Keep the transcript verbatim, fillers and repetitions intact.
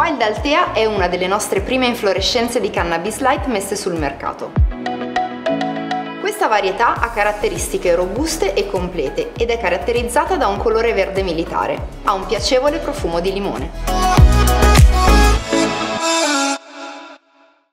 Wild Altea è una delle nostre prime inflorescenze di cannabis light messe sul mercato. Questa varietà ha caratteristiche robuste e complete ed è caratterizzata da un colore verde militare. Ha un piacevole profumo di limone.